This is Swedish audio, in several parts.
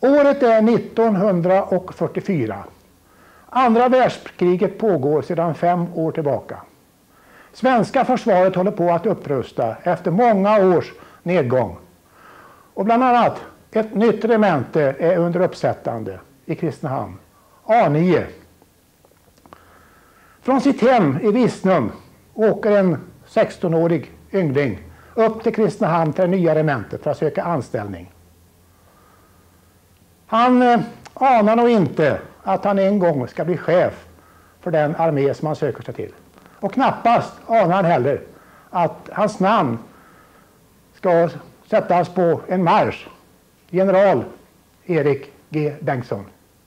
Året är 1944. Andra världskriget pågår sedan 5 år tillbaka. Svenska försvaret håller på att upprusta efter många års nedgång. Och bland annat ett nytt regemente är under uppsättande i Kristinehamn, A9. Från sitt hem i Visnum åker en 16-årig yngling upp till Kristinehamn till det nya regementet för att söka anställning. Han anar nog inte att han en gång ska bli chef för den armé som han söker sig till. Och knappast anar han heller att hans namn ska sättas på en marsch. General Erik G. Bengtsson.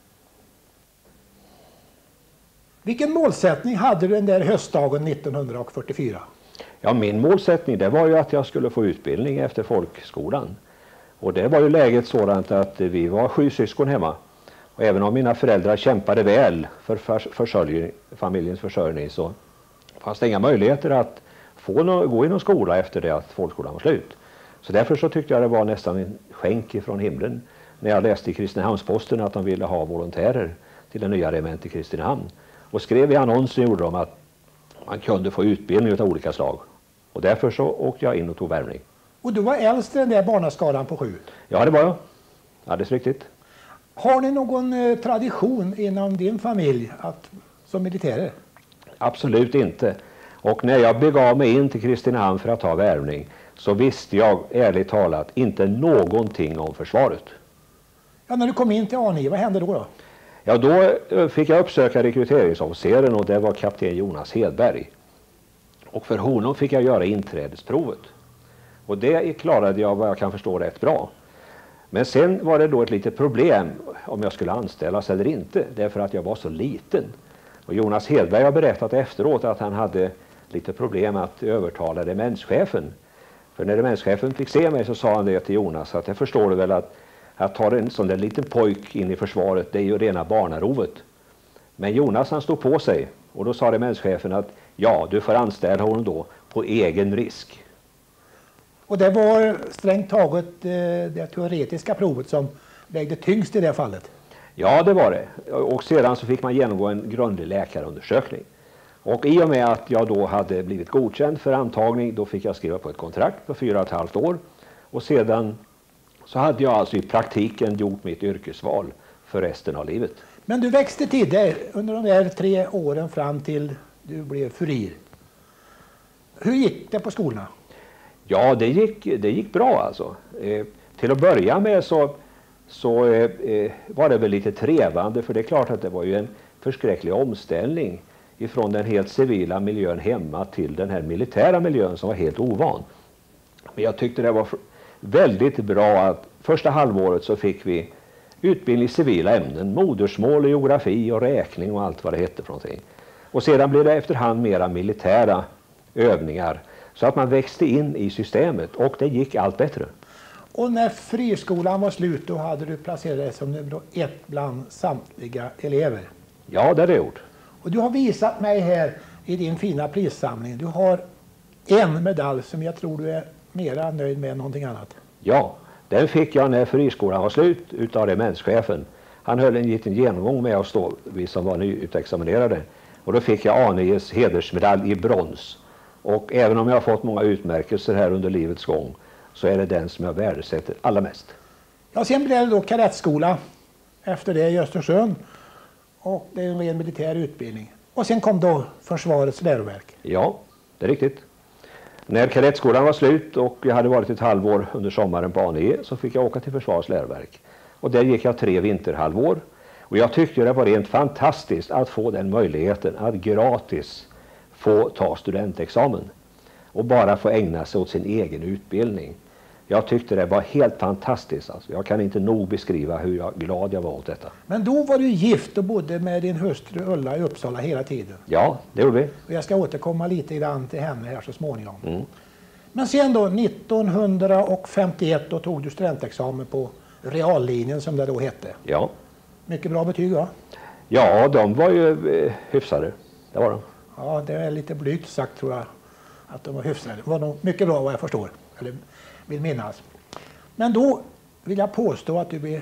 Vilken målsättning hade du den där höstdagen 1944? Ja, min målsättning det var ju att jag skulle få utbildning efter folkskolan. Och det var ju läget sådant att vi var 7 syskon hemma. Och även om mina föräldrar kämpade väl för familjens försörjning så fanns det inga möjligheter att gå i någon skola efter det att folkskolan var slut. Så därför så tyckte jag det var nästan en skänk från himlen när jag läste i Kristinehamnsposten att de ville ha volontärer till det nya regementet i Kristinehamn. Och skrev i annonsen gjorde de att man kunde få utbildning av olika slag. Och därför så åkte jag in och tog värvning. Och du var äldst i den där barnaskaran på 7? Ja, det var jag. Alldeles riktigt. Har ni någon tradition inom din familj som militärer? Absolut inte. Och när jag begav mig in till Kristinehamn för att ta värvning så visste jag ärligt talat inte någonting om försvaret. Ja, när du kom in till A9, vad hände då? Ja, då fick jag uppsöka rekryteringsofficeren och det var kapten Jonas Hedberg. Och för honom fick jag göra inträdesprovet. Och det klarade jag vad jag kan förstå rätt bra. Men sen var det då ett litet problem om jag skulle anställas eller inte. Därför att jag var så liten. Och Jonas Hedberg har berättat efteråt att han hade lite problem att övertala regementschefen. För när regementschefen fick se mig så sa han det till Jonas att jag förstår du väl att ta en sån där liten pojk in i försvaret det är ju rena barnarovet. Men Jonas han stod på sig och då sa regementschefen att ja du får anställa honom då på egen risk. Och det var strängt taget det teoretiska provet som vägde tyngst i det fallet? Ja, det var det. Och sedan så fick man genomgå en grundlig läkarundersökning. Och i och med att jag då hade blivit godkänd för antagning då fick jag skriva på ett kontrakt på 4,5 år. Och sedan så hade jag alltså i praktiken gjort mitt yrkesval för resten av livet. Men du växte till dig under de där 3 åren fram till du blev furir. Hur gick det på skolorna? Ja, det gick bra alltså. Till att börja med så var det väl lite trevande för det är klart att det var ju en förskräcklig omställning ifrån den helt civila miljön hemma till den här militära miljön som var helt ovan. Men jag tyckte det var väldigt bra att första halvåret så fick vi utbildning i civila ämnen, modersmål, geografi och räkning och allt vad det hette för någonting. Och sedan blev det efterhand mera militära övningar så att man växte in i systemet och det gick allt bättre. Och när friskolan var slut då hade du placerat dig som nummer 1 bland samtliga elever? Ja, det hade jag gjort. Och du har visat mig här i din fina prissamling. Du har en medalj som jag tror du är mera nöjd med än någonting annat. Ja, den fick jag när friskolan var slut utav regementschefen. Han höll en liten genomgång med oss då, vi som var nyutexaminerade. Och då fick jag A9s hedersmedalj i brons. Och även om jag har fått många utmärkelser här under livets gång så är det den som jag värdesätter allra mest. Ja, sen blev det då kadettskola efter det i Östersund. Och det är en ren militär utbildning. Och sen kom då försvarets läroverk. Ja, det är riktigt. När kadettskolan var slut och jag hade varit ett halvår under sommaren på A9 så fick jag åka till försvarets läroverk. Och där gick jag 3 vinterhalvår. Och jag tyckte det var rent fantastiskt att få den möjligheten att gratis få ta studentexamen. Och bara få ägna sig åt sin egen utbildning. Jag tyckte det var helt fantastiskt. Alltså. Jag kan inte nog beskriva hur glad jag var åt detta. Men då var du gift och bodde med din hustru Ulla i Uppsala hela tiden. Ja, det gjorde vi. Och jag ska återkomma lite grann till henne här så småningom. Mm. Men sen då 1951 då tog du studentexamen på reallinjen som det då hette. Ja. Mycket bra betyg va? Ja, de var ju hyfsade. Det var de. Ja, det är lite blygt sagt tror jag att de var hyfsade. Det var nog mycket bra vad jag förstår. Eller vill minnas. Men då vill jag påstå att du är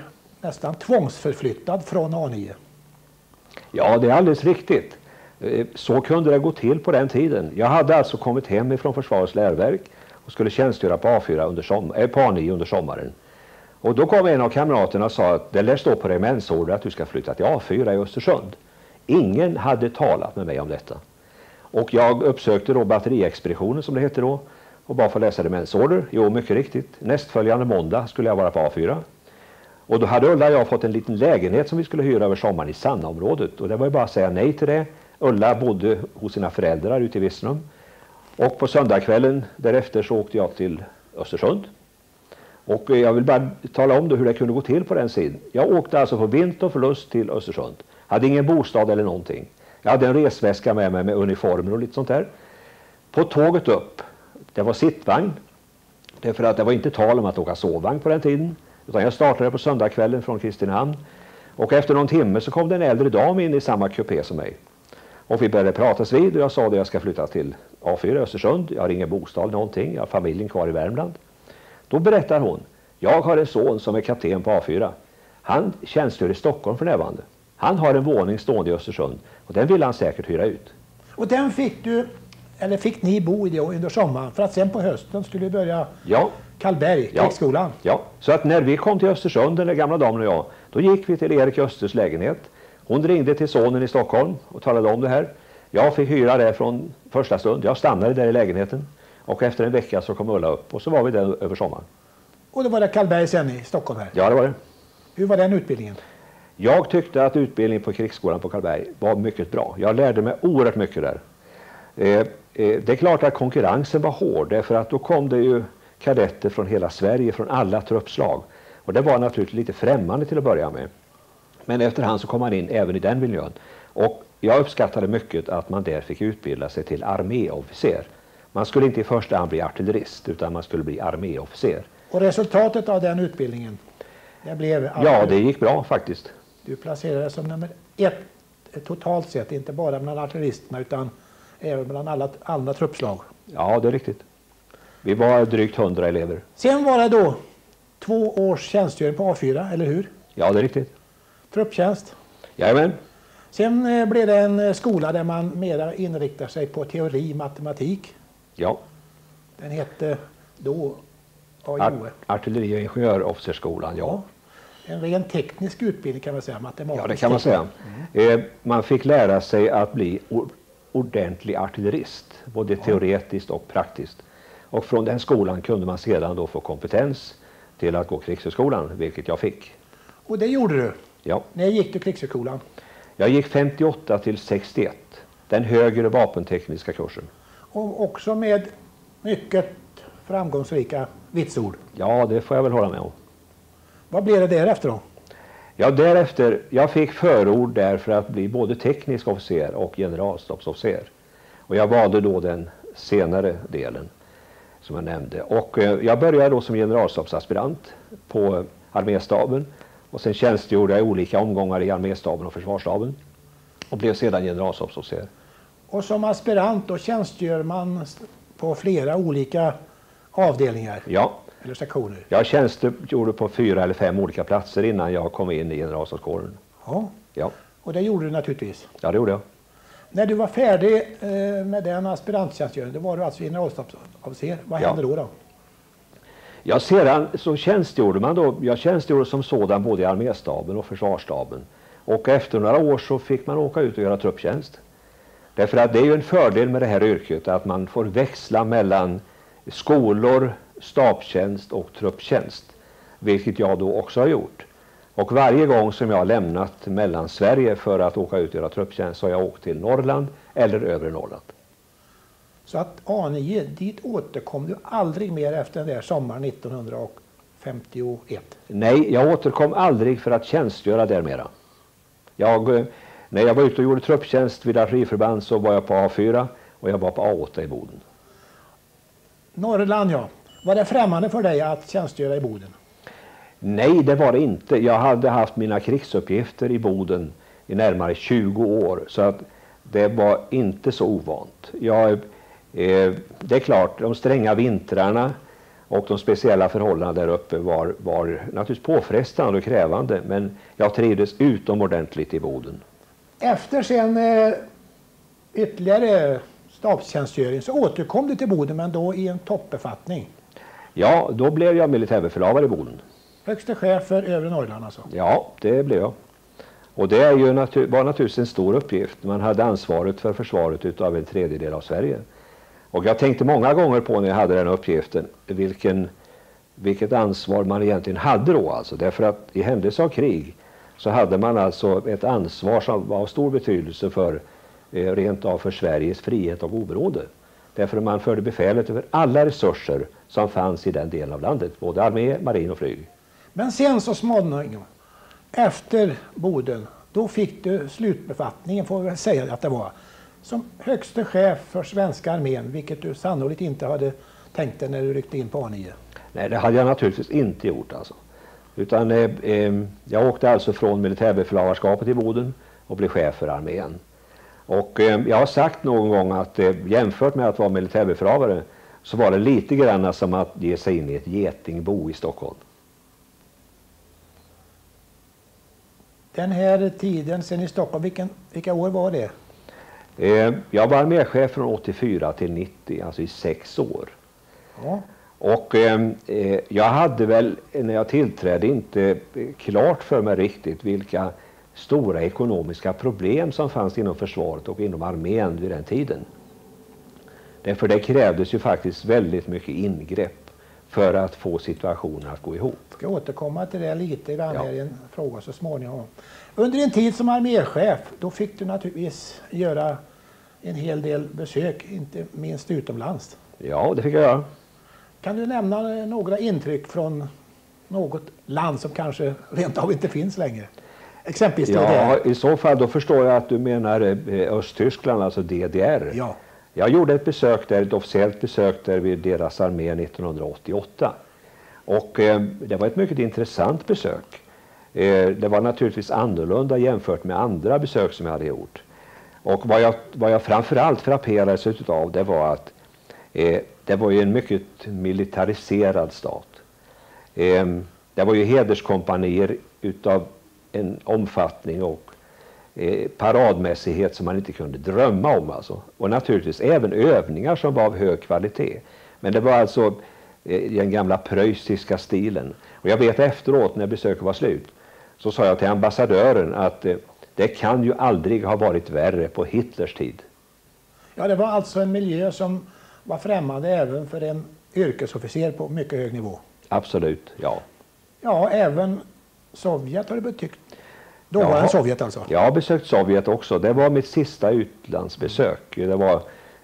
nästan tvångsförflyttad från A9. Ja, det är alldeles riktigt. Så kunde det gå till på den tiden. Jag hade alltså kommit hem ifrån Försvarets läroverk och skulle tjänstgöra på på A9 under sommaren. Och då kom en av kamraterna och sa att det lär stå på regementsorder att du ska flytta till A4 i Östersund. Ingen hade talat med mig om detta. Och jag uppsökte då batteriexpeditionen som det hette då och bara få läsa regementsorder. Jo, mycket riktigt. Nästföljande måndag skulle jag vara på A4. Och då hade Ulla och jag fått en liten lägenhet som vi skulle hyra över sommaren i Sannaområdet. Och det var ju bara att säga nej till det. Ulla bodde hos sina föräldrar ute i Virserum. Och på söndagskvällen därefter så åkte jag till Östersund. Och jag vill bara tala om då hur det kunde gå till på den sidan. Jag åkte alltså på vinst och förlust till Östersund. Hade ingen bostad eller någonting. Jag hade en resväska med mig med uniformer och lite sånt där. På tåget upp, det var sittvagn. Därför att det var inte tal om att åka sovvagn på den tiden. Utan jag startade på söndagskvällen från Kristinehamn. Och efter någon timme så kom det en äldre dam in i samma kupé som mig. Och vi började pratas vid och jag sa att jag ska flytta till A4 i Östersund. Jag har ingen bostad någonting, jag har familjen kvar i Värmland. Då berättar hon, jag har en son som är kapten på A4. Han tjänstgör i Stockholm för närvarande. Han har en våning stående i Östersund och den vill han säkert hyra ut. Och den fick ni bo i det under sommaren för att sen på hösten skulle vi börja Karlberg, krigsskolan. Ja, så att när vi kom till Östersund, den gamla damen och jag, då gick vi till Erik Östers lägenhet. Hon ringde till sonen i Stockholm och talade om det här. Jag fick hyra det från första stund. Jag stannade där i lägenheten. Och efter en vecka så kom Ulla upp och så var vi där över sommaren. Och då var det Karlberg sen i Stockholm här? Ja, det var det. Hur var den utbildningen? Jag tyckte att utbildningen på krigsskolan på Karlberg var mycket bra. Jag lärde mig oerhört mycket där. Det är klart att konkurrensen var hård därför att då kom det ju kadetter från hela Sverige, från alla truppslag. Och det var naturligtvis lite främmande till att börja med. Men efterhand så kom man in även i den miljön. Och jag uppskattade mycket att man där fick utbilda sig till arméofficer. Man skulle inte i första hand bli artillerist utan man skulle bli arméofficer. Och resultatet av den utbildningen? Det blev ja, det gick bra faktiskt. Du placerades som nummer 1 totalt sett, inte bara bland artilleristerna utan även bland alla andra truppslag. Ja, det är riktigt. Vi var drygt 100 elever. Sen var det då 2 års tjänstgöring på A4, eller hur? Ja, det är riktigt. Trupptjänst. Jajamän. Sen blev det en skola där man mera inriktar sig på teori, matematik. Ja. Den hette då AIOE. Artilleri- och ingenjörofficersskolan, ja. En ren teknisk utbildning kan man säga, matematisk. Ja, det kan man säga. Man fick lära sig att bli ordentlig artillerist, både teoretiskt och praktiskt. Och från den skolan kunde man sedan då få kompetens till att gå krigshögskolan, vilket jag fick. Och det gjorde du? Ja. När gick du krigshögskolan? Jag gick 58 till 61, den högre vapentekniska kursen. Och också med mycket framgångsrika vitsord? Ja, det får jag väl hålla med om. Vad blev det därefter då? Ja, därefter, jag fick förord där för att bli både teknisk officer och generalstabsofficer. Och jag valde då den senare delen som jag nämnde. Och jag började då som generalstabsaspirant på arméstaben. Och sen tjänstgjorde jag i olika omgångar i arméstaben och försvarsstaben. Och blev sedan generalstabsofficer. Och som aspirant då tjänstgör man på flera olika avdelningar? Ja. Eller sektioner? Jag tjänstgjorde på 4 eller 5 olika platser innan jag kom in i generalstabskåren. Ja. Och det gjorde du naturligtvis? Ja, det gjorde jag. När du var färdig med den aspiranttjänstgöringen, då var du alltså generalstabsofficer. Vad hände då? Ja, sedan så tjänstgjorde man då. Jag tjänstgjorde som sådan både i arméstaben och försvarsstaben. Och efter några år så fick man åka ut och göra trupptjänst. Därför att det är ju en fördel med det här yrket att man får växla mellan skolor, stabstjänst och trupptjänst. Vilket jag då också har gjort. Och varje gång som jag har lämnat mellan Sverige för att åka ut och göra trupptjänst så har jag åkt till Norrland eller övre Norrland. Så att A9, dit återkom du aldrig mer efter den där sommaren 1951? Nej, jag återkom aldrig för att tjänstgöra där mera. När jag var ute och gjorde trupptjänst vid artilleriförband så var jag på A4 och jag var på A8 i Boden. Norrland, ja. Var det främmande för dig att tjänstgöra i Boden? Nej, det var det inte. Jag hade haft mina krigsuppgifter i Boden i närmare 20 år så att det var inte så ovant. Det är klart, de stränga vintrarna Och de speciella förhållandena där uppe var naturligtvis påfrestande och krävande, men jag trivdes utomordentligt i Boden. Efter sen ytterligare stabstjänstgöring så återkom du till Boden, men då i en toppbefattning. Ja, då blev jag militärbefälhavare i Boden. Högste chef för övre Norrland alltså? Ja, det blev jag. Och det är ju var naturligtvis en stor uppgift. Man hade ansvaret för försvaret utav en tredjedel av Sverige. Och jag tänkte många gånger på när jag hade den uppgiften vilket ansvar man egentligen hade då. Alltså. Därför att i händelse av krig så hade man alltså ett ansvar som var av stor betydelse för rent av för Sveriges frihet och oberoende. Därför att man förde befälet över alla resurser som fanns i den delen av landet. Både armé, marin och flyg. Men sen så småningom, efter Boden, då fick du slutbefattningen, får vi väl säga att det var, som högste chef för svenska armén, vilket du sannolikt inte hade tänkt dig när du ryckte in på A9. Nej, det hade jag naturligtvis inte gjort alltså. Utan jag åkte alltså från militärbefälhavarskapet i Boden och blev chef för armén. Och jag har sagt någon gång att jämfört med att vara militärbefälhavare så var det lite grann som att ge sig in i ett getingbo i Stockholm. Den här tiden sen i Stockholm, vilka år var det? Jag var arméchef från 84 till 90, alltså i 6 år. Ja. Och jag hade väl när jag tillträdde inte klart för mig riktigt vilka stora ekonomiska problem som fanns inom försvaret och inom armén vid den tiden. Därför det krävdes ju faktiskt väldigt mycket ingrepp för att få situationen att gå ihop. Jag ska återkomma till det lite i en fråga så småningom. Under en tid som arméchef, då fick du naturligtvis göra en hel del besök, inte minst utomlands. Ja, det fick jag göra. Kan du nämna några intryck från något land som kanske rent av inte finns längre? Exempelvis DDR. Ja, i så fall då förstår jag att du menar Östtyskland, alltså DDR. Ja. Jag gjorde ett besök där, ett officiellt besök där vid deras armé 1988. Och det var ett mycket intressant besök. Det var naturligtvis annorlunda jämfört med andra besök som jag hade gjort. Och vad jag framförallt frapperades utav det var att det var ju en mycket militariserad stat. Det var ju hederskompanier utav en omfattning och paradmässighet som man inte kunde drömma om. Alltså. Och naturligtvis även övningar som var av hög kvalitet. Men det var alltså den gamla preussiska stilen. Och jag vet efteråt när besöket var slut så sa jag till ambassadören att det kan ju aldrig ha varit värre på Hitlers tid. Ja, det var alltså en miljö som var främmande även för en yrkesofficer på mycket hög nivå. Absolut, ja. Ja, även Sovjet har du betyckt. Då var det Sovjet alltså? Jag har besökt Sovjet också. Det var mitt sista utlandsbesök. Det var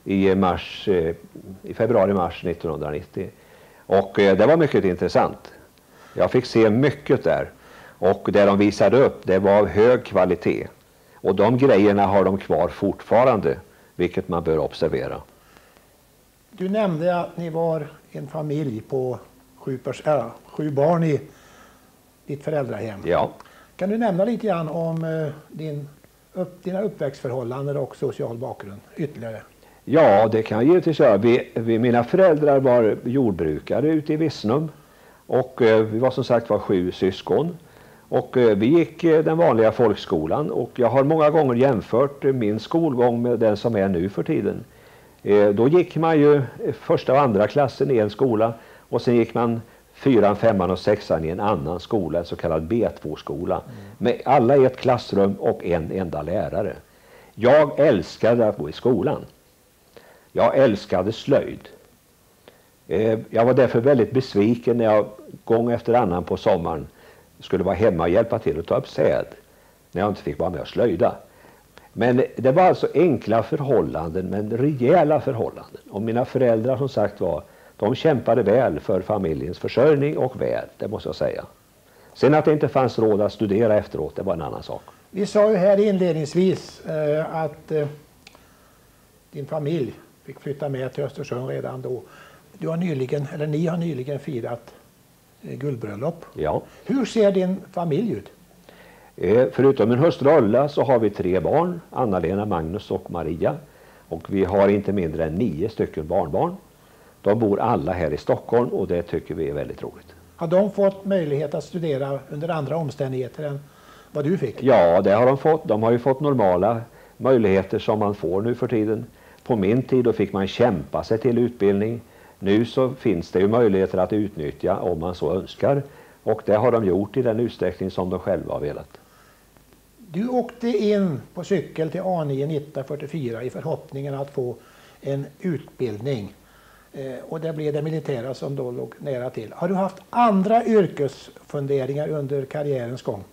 i februari-mars 1990. Och det var mycket intressant. Jag fick se mycket där. Och det de visade upp, det var av hög kvalitet. Och de grejerna har de kvar fortfarande, vilket man bör observera. Du nämnde att ni var en familj på 7 barn i ditt föräldrahem. Ja. Kan du nämna lite grann om dina uppväxtförhållanden och social bakgrund ytterligare? Ja, det kan jag givetvis göra. Mina föräldrar var jordbrukare ute i Vissnum. Och vi var som sagt 7 syskon. Och vi gick den vanliga folkskolan. Och jag har många gånger jämfört min skolgång med den som är nu för tiden. Då gick man ju första och andra klassen i en skola. Och sen gick man 4, 5 och 6 i en annan skola, en så kallad B2-skola. Med alla i ett klassrum och en enda lärare. Jag älskade att gå i skolan. Jag älskade slöjd. Jag var därför väldigt besviken när jag gång efter annan på sommaren skulle vara hemma och hjälpa till att ta upp säd. När jag inte fick vara med och slöjda. Men det var alltså enkla förhållanden, men rejäla förhållanden. Och mina föräldrar som sagt de kämpade väl för familjens försörjning och väl, det måste jag säga. Sen att det inte fanns råd att studera efteråt, det var en annan sak. Vi sa ju här inledningsvis att din familj fick flytta med till Östersund redan då. Ni har nyligen firat guldbröllop. Ja. Hur ser din familj ut? Förutom min hustru Ulla så har vi 3 barn, Anna-Lena, Magnus och Maria. Och vi har inte mindre än 9 stycken barnbarn. De bor alla här i Stockholm och det tycker vi är väldigt roligt. Har de fått möjlighet att studera under andra omständigheter än vad du fick? Ja, det har de fått. De har ju fått normala möjligheter som man får nu för tiden. På min tid då fick man kämpa sig till utbildning. Nu så finns det ju möjligheter att utnyttja om man så önskar. Och det har de gjort i den utsträckning som de själva har velat. Du åkte in på cykel till A9 1944 i förhoppningen att få en utbildning. Och det blev det militära som då låg nära till. Har du haft andra yrkesfunderingar under karriärens gång?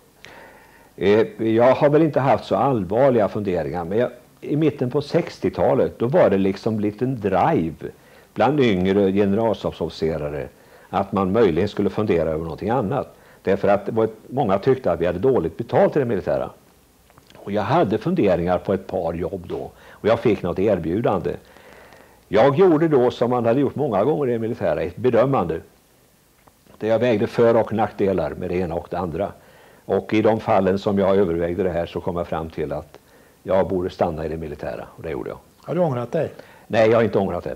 Jag har väl inte haft så allvarliga funderingar, men i mitten på 60-talet då var det liksom en liten drive bland yngre generalstabsofficerare att man möjligen skulle fundera över någonting annat. Därför att många tyckte att vi hade dåligt betalt i det militära. Och jag hade funderingar på ett par jobb då och jag fick något erbjudande. Jag gjorde då som man hade gjort många gånger i det militära, ett bedömande. Där jag vägde för- och nackdelar med det ena och det andra. Och i de fallen som jag övervägde det här så kom jag fram till att jag borde stanna i det militära. Och det gjorde jag. Har du ångrat dig? Nej, jag har inte ångrat det.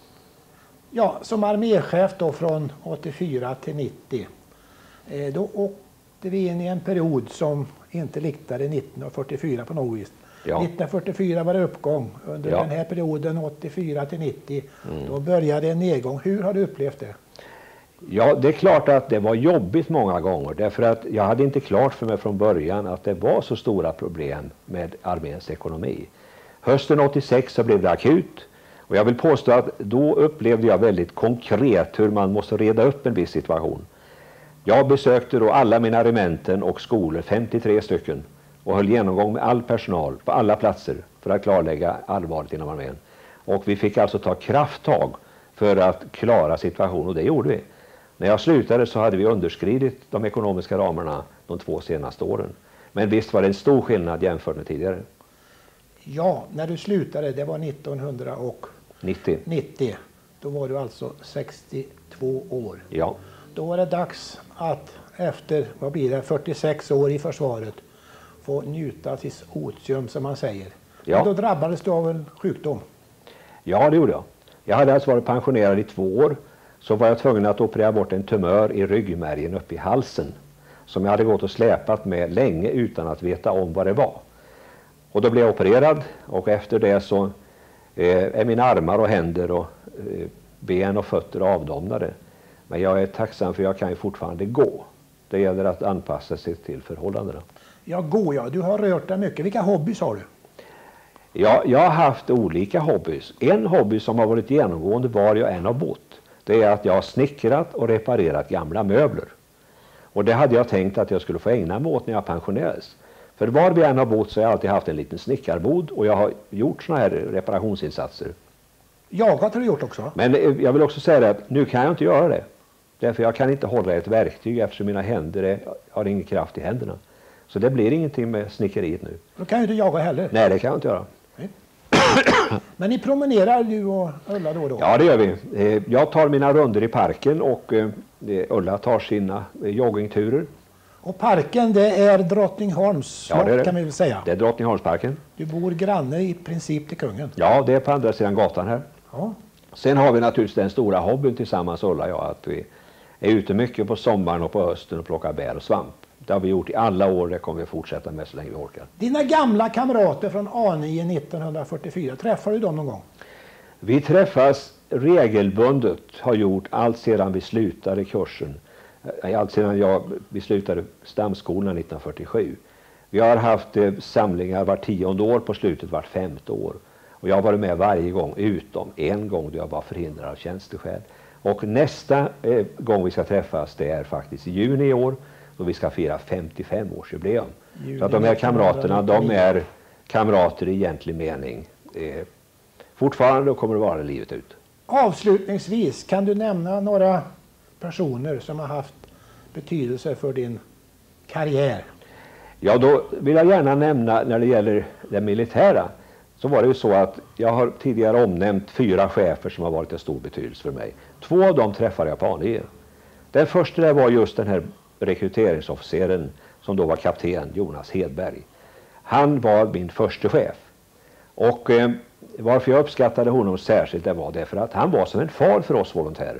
Ja, som arméchef då från 84 till 90. Då åkte vi in i en period som inte liknade 1944 på något vis. Ja. 1944 var det uppgång. Under den här perioden 84 till 90 då började en nedgång. Hur har du upplevt det? Ja, det är klart att det var jobbigt många gånger. Därför att jag hade inte klart för mig från början att det var så stora problem med arméns ekonomi. Hösten 86 så blev det akut. Och jag vill påstå att då upplevde jag väldigt konkret hur man måste reda upp en viss situation. Jag besökte då alla mina rementen och skolor, 53 stycken. Och höll genomgång med all personal på alla platser för att klarlägga allvaret inom armén. Och vi fick alltså ta krafttag för att klara situationen och det gjorde vi. När jag slutade så hade vi underskridit de ekonomiska ramarna de 2 senaste åren. Men visst var det en stor skillnad jämfört med tidigare. Ja, när du slutade, det var 1990. Då var du alltså 62 år. Ja. Då var det dags att efter, vad blir det, 46 år i försvaret få njuta tills otium som man säger. Ja. Men då drabbades du av en sjukdom. Ja, det gjorde jag. Jag hade alltså varit pensionerad i 2 år. Så var jag tvungen att operera bort en tumör i ryggmärgen uppe i halsen. Som jag hade gått och släpat med länge utan att veta om vad det var. Och då blev jag opererad och efter det så är mina armar och händer och ben och fötter avdomnade. Men jag är tacksam för jag kan ju fortfarande gå. Det gäller att anpassa sig till förhållandena. Ja, du har rört dig mycket. Vilka hobbys har du? Ja, jag har haft olika hobbys. En hobby som har varit genomgående var jag än har bott. Det är att jag har snickrat och reparerat gamla möbler. Och det hade jag tänkt att jag skulle få ägna mig åt när jag pensionerades. För var vi än har bott så har jag alltid haft en liten snickarbod och jag har gjort såna här reparationsinsatser. Jagat har du gjort också? Men jag vill också säga att nu kan jag inte göra det. Därför jag kan inte hålla ett verktyg eftersom mina händer har ingen kraft i händerna. Så det blir ingenting med snickeriet nu. Då kan ju inte jaga heller. Nej, det kan jag inte göra. Nej. Men ni promenerar du och Ulla då och då? Ja, det gör vi. Jag tar mina runder i parken och Ulla tar sina joggingturer. Och parken, det är Drottningholms slott, det kan vi väl säga. Det är Drottningholmsparken. Du bor granne i princip till kungen. Ja, det är på andra sidan gatan här. Ja. Sen har vi naturligtvis den stora hobbyn tillsammans, Ulla och jag, att vi är ute mycket på sommaren och på hösten och plockar bär och svamp. Det har vi gjort i alla år, det kommer vi fortsätta med så länge vi orkar. Dina gamla kamrater från A9 1944, träffar du dem någon gång? Vi träffas regelbundet, har gjort allt sedan vi slutade kursen. Allt sedan vi slutade stamskolan 1947. Vi har haft samlingar var 10:e år, på slutet vart 5:e år. Och jag har varit med varje gång utom en gång då jag var förhindrad av tjänsteskäl. Och nästa gång vi ska träffas det är faktiskt i juni i år då vi ska fira 55-årsjubileum. Så att de här kamraterna, de är kamrater i egentlig mening. Fortfarande kommer det vara livet ut. Avslutningsvis, kan du nämna några personer som har haft betydelse för din karriär? Ja, då vill jag gärna nämna när det gäller det militära. Så var det ju så att jag har tidigare omnämnt 4 chefer som har varit en stor betydelse för mig. 2 av dem träffade jag på A9. Den första där var just den här rekryteringsofficeren som då var kapten, Jonas Hedberg. Han var min första chef. Och varför jag uppskattade honom särskilt, det var därför att han var som en far för oss volontärer.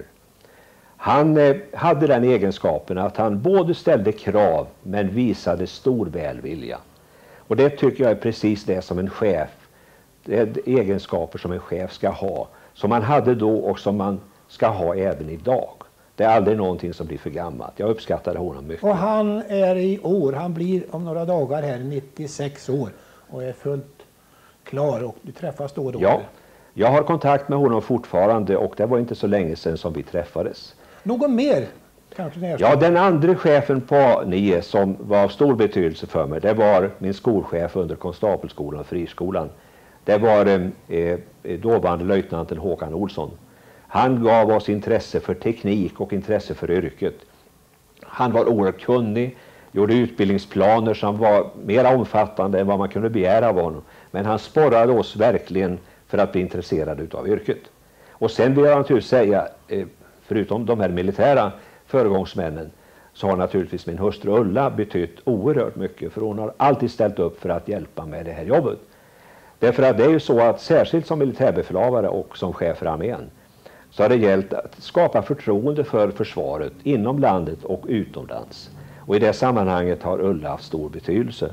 Han hade den egenskapen att han både ställde krav men visade stor välvilja. Och det tycker jag är precis det som en chef, det är egenskaper som en chef ska ha. Som man hade då och som man ska ha även idag. Det är aldrig någonting som blir för gammalt. Jag uppskattade honom mycket. Och han är i år, han blir om några dagar här 96 år och är fullt klar och du träffas då och då. Ja, jag har kontakt med honom fortfarande och det var inte så länge sedan som vi träffades. Någon mer? Kanske ja, den andra chefen på NIE som var av stor betydelse för mig, det var min skolchef under konstapelskolan och friskolan. Det var dåvarande löjtnanten Håkan Olsson. Han gav oss intresse för teknik och intresse för yrket. Han var oerhört kunnig, gjorde utbildningsplaner som var mer omfattande än vad man kunde begära av honom. Men han sporrade oss verkligen för att bli intresserade av yrket. Och sen vill jag naturligtvis säga, förutom de här militära föregångsmännen, så har naturligtvis min hustru Ulla betytt oerhört mycket. För hon har alltid ställt upp för att hjälpa med det här jobbet. Därför att det är ju så att särskilt som militärbefälhavare och som chef för armén så har det gällt att skapa förtroende för försvaret inom landet och utomlands. Och i det sammanhanget har Ulla haft stor betydelse.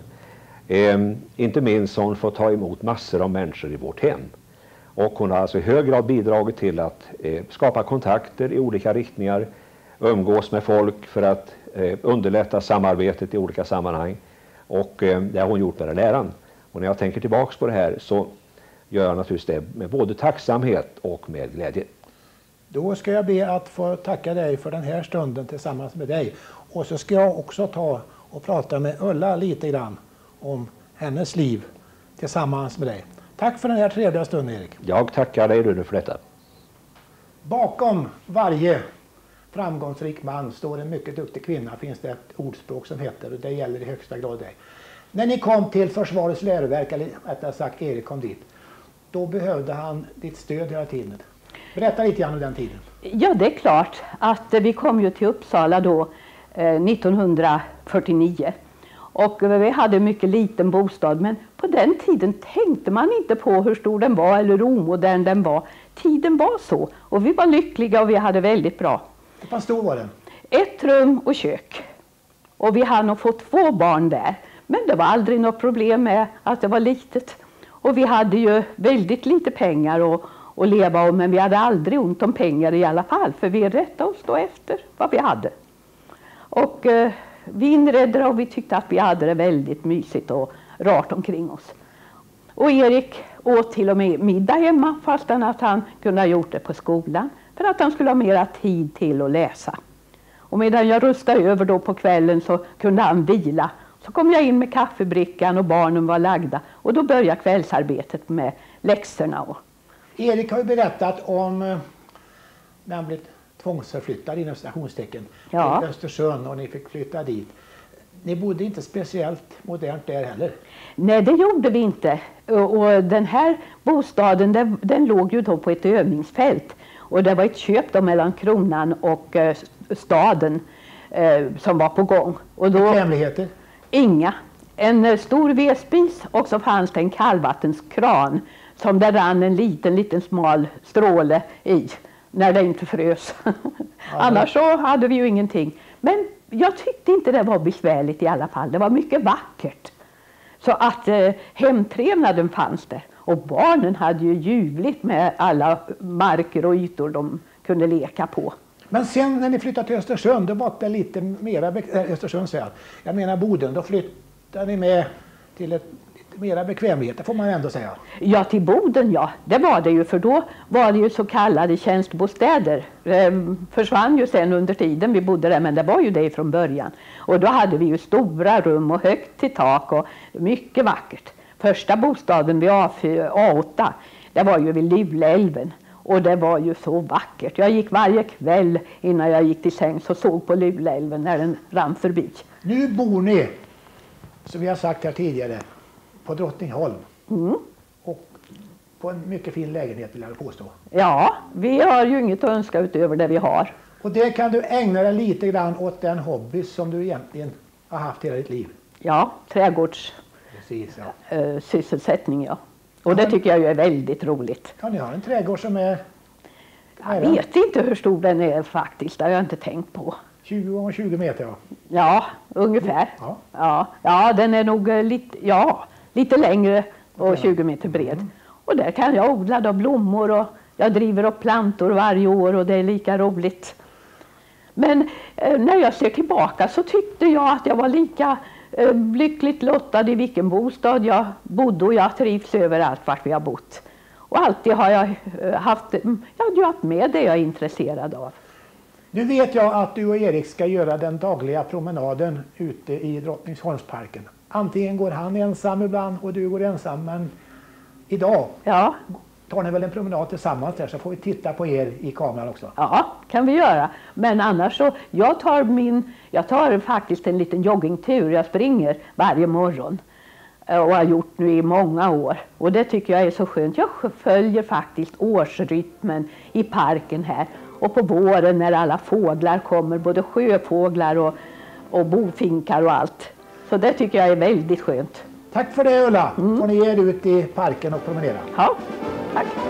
Inte minst har hon fått ta emot massor av människor i vårt hem. Och hon har alltså i hög grad bidragit till att skapa kontakter i olika riktningar, umgås med folk för att underlätta samarbetet i olika sammanhang. Och det har hon gjort med den äran. Och när jag tänker tillbaks på det här så gör jag naturligtvis det med både tacksamhet och med glädje. Då ska jag be att få tacka dig för den här stunden tillsammans med dig. Och så ska jag också ta och prata med Ulla lite grann om hennes liv tillsammans med dig. Tack för den här trevliga stunden, Erik. Jag tackar dig, Rune, för detta. Bakom varje framgångsrik man står en mycket duktig kvinna, finns det ett ordspråk som heter, och det gäller i högsta grad dig. När ni kom till Försvarets läroverk, eller rättare sagt Erik kom dit, då behövde han ditt stöd hela tiden. Berätta lite grann om den tiden. Ja, det är klart att vi kom ju till Uppsala då 1949. Och vi hade en mycket liten bostad, men på den tiden tänkte man inte på hur stor den var eller hur omodern den var. Tiden var så och vi var lyckliga och vi hade väldigt bra. Hur stor var den? 1 rum och kök. Och vi hade nog fått 2 barn där. Men det var aldrig något problem med att det var litet. Och vi hade ju väldigt lite pengar att leva om, men vi hade aldrig ont om pengar i alla fall. För vi rättade oss då efter vad vi hade. Och vi inredde och vi tyckte att vi hade det väldigt mysigt och rart omkring oss. Och Erik åt till och med middag hemma fastän att han kunde ha gjort det på skolan. För att han skulle ha mera tid till att läsa. Och medan jag rustade över då på kvällen så kunde han vila. Så kom jag in med kaffebrickan och barnen var lagda. Och då började kvällsarbetet med läxorna. Erik har ju berättat om när han blev tvångsförflyttad inom stationstecken till Östersund och ni fick flytta dit. Ni bodde inte speciellt modernt där heller. Nej, det gjorde vi inte. Och den här bostaden den låg ju då på ett övningsfält. Och det var ett köp då mellan kronan och staden som var på gång. Och då, hemligheter? Inga. En stor vedspis och så fanns det en kallvattenskran som det rann en liten smal stråle i när det inte frös. Annars så hade vi ju ingenting. Men jag tyckte inte det var besvärligt i alla fall. Det var mycket vackert. Så att hemtrevnaden fanns där. Och barnen hade ju ljuvligt med alla marker och ytor de kunde leka på. Men sen när ni flyttade till Östersund, då var det lite mera, Östersund säger jag menar Boden, då flyttade ni med till ett lite mera bekvämlighet, det får man ändå säga. Ja, till Boden, ja. Det var det ju, för då var det ju så kallade tjänstbostäder. Försvann ju sen under tiden vi bodde där, men det var ju det från början. Och då hade vi ju stora rum och högt till tak och mycket vackert. Första bostaden vid A8, det var ju vid Luleälven. Och det var ju så vackert. Jag gick varje kväll innan jag gick till sängs och såg på Luleälven när den rann förbi. Nu bor ni, som vi har sagt här tidigare, på Drottningholm. Mm. Och på en mycket fin lägenhet vill jag påstå. Ja, vi har ju inget att önska utöver det vi har. Och det kan du ägna dig lite grann åt den hobby som du egentligen har haft hela ditt liv. Ja, trädgårdssysselsättning, Precis, ja. Ja. Och det tycker jag ju är väldigt roligt. Ja, ni har en trädgård som är... Jag vet inte hur stor den är faktiskt, det har jag inte tänkt på. 20 gånger 20 meter, ja. Ja, ungefär. Ja, den är nog lite längre och 20 meter bred. Och där kan jag odla då blommor och jag driver upp plantor varje år och det är lika roligt. Men när jag ser tillbaka så tyckte jag att jag var lika lyckligt lottad i vilken bostad jag bodde och jag trivs överallt vart vi har bott. Och alltid har jag haft med det jag är intresserad av. Nu vet jag att du och Erik ska göra den dagliga promenaden ute i Drottningholmsparken. Antingen går han ensam ibland och du går ensam, men idag tar ni väl en promenad tillsammans där så får vi titta på er i kameran också. Ja, kan vi göra. Men annars så, jag tar faktiskt en liten joggingtur. Jag springer varje morgon och har gjort nu i många år. Och det tycker jag är så skönt. Jag följer faktiskt årsrytmen i parken här. Och på våren när alla fåglar kommer, både sjöfåglar och bofinkar och allt. Så det tycker jag är väldigt skönt. Tack för det, Ulla. Får ni ge er ut i parken och promenera. Ja, tack.